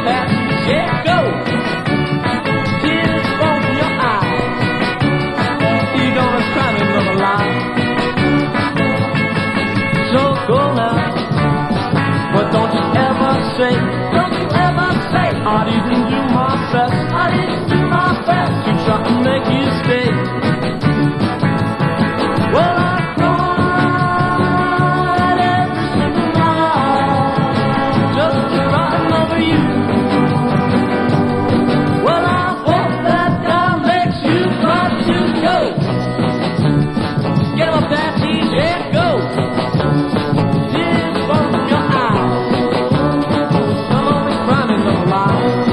that, yeah, go. Tears from your eyes. You're gonna cry me another lie. So go now, but don't you ever say, I didn't do my best, to try to make you stay. Well, I cried every single night just crying over you. Well, I hope that God makes you cry to go. Get up that yeah, go. Tears from your eyes. Come on and cry me, little lie.